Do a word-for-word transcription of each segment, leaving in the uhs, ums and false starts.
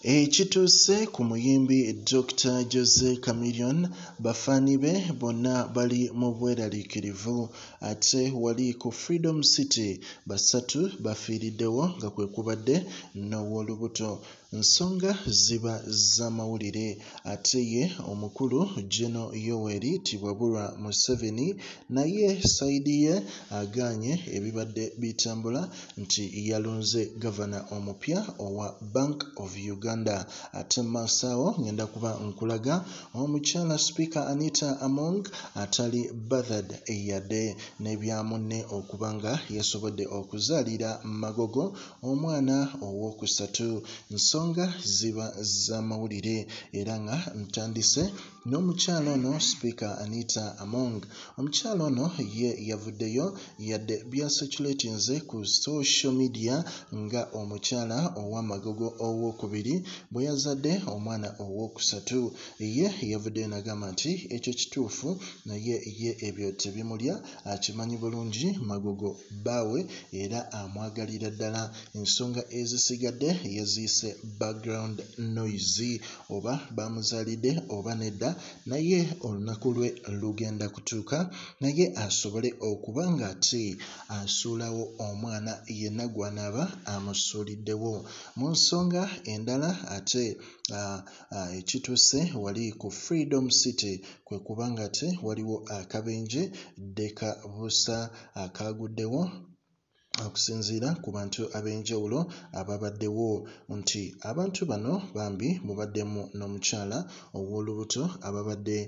Ekituuse ku muyimbi Doctor Jose Chameleon bafaani be bonna bali mu bweraliikirivu ate wali ku Freedom City basatu bafiiriddewo nga kwe kubadde n'ow'olubuto. Nsonga ziba z'amawulire ate ye omukulu General Yoweri Tibwabulwa Museveni naye sayidi ye agaanye ebibadde bitambula nti yalonze gavana omupya owa Bank of Uganda. Ate maaso awo ngenda kuba nkulaga omukyala Speaker Anita Among atali bothered eyadde n'ebya munne okubanga yasobodde okuzaalira Magogo omwana ow'okusatu. Nsonga ziba z'amawulire era nga ntandise n'omukyala ono Speaker Anita Among. Omukyala ono ye yavuddeyo yadde byaseculatinze ku social media nga omukyala owa Magogo ow'okubiri bwe yazadde omwana ow'okusatu. Ye yavuddeyo n'agamba nti ekyo kituufu naye ye ebyo tebimulya, akimanyi bulungi Magogo bbaawe era amwagalira ddala. Ensonga ezisigadde yaziyise background noise, oba bamuzaalidde oba nedda, naye olunaku lwe lugenda kutuuka naye asobole okuba nga ate asuulawo omwana yenna gw'anaaba amusuuliddewo. Mu nsonga endala ate uh, uh, ekituuse wali ku Freedom City kwe kubanga ate waliwo akabenje ddeka busa akaguddewo okusinziira ku bantu ab'enjawulo ababaddewo nti abantu bano bambi mubaddemu n'omukyala ow'olubuto ababadde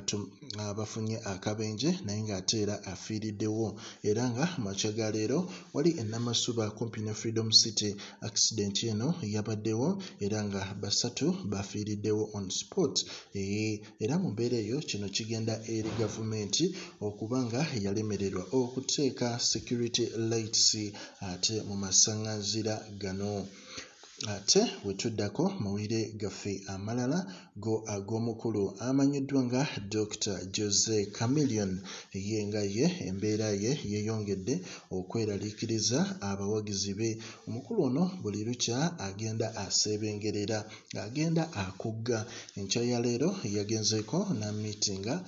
bafunye akabenje naye ng'ate era afiiriddewo era nga makya ga leero wali e Namasuba kumpi ne Freedom City accident eno yabaddewo era nga basatu bafiiriddewo on spot. E, era mu mbeera eyo kino kigenda eri gavumenti okuba nga yalemererwa okuteeka security lights ate mu masaŋŋanzira gano. Ate wetuddako mawulire gaffe amalala go ag'omukulu amanyiddwa nga Doctor Jose Chameleon. Ye nga ye embeera ye yeeyongedde okweraliikiriza abawagizi be. Omukulu ono buli lukya agenda aseebengerera, agenda akugga. Enkya ya leero yagenzeeko n'amiitinga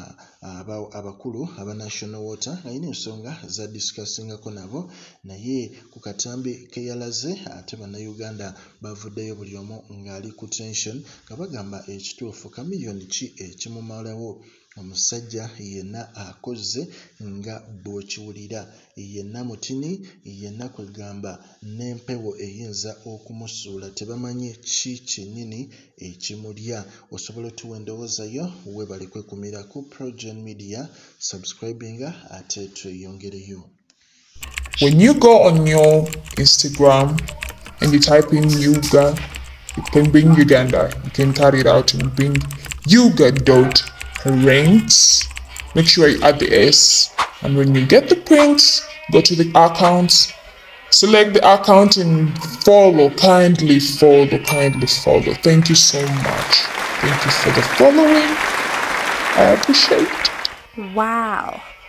uh, abakulu aba National Water ng'alina ensonga za discussingako nabo, naye ku katambi ke yalaze ate bannayuganda bavuddeyo buli omu ng'ali ku tension nga bagamba ekituufu Chameleon ki ekimumalawo. Omusajja yenna akoze nga bw'okiwulira, yenna mutini, yenna kwegamba n'empewo eyinza okumusuula tebamanyi ki kyennyini ekimulya. Osobola otuwa endowooza yo, weebale kwekumira ku PROJOURN Media, subscribinga ate tweyongereyo. When you go on your Instagram and you type in Yuga, you can bring Uganda. You can cut it out and bring Yuga dot prints. Make sure you add the S, and when you get the prints, go to the accounts, select the account and follow. Kindly follow, kindly follow. Thank you so much. Thank you for the following. I appreciate it. Wow.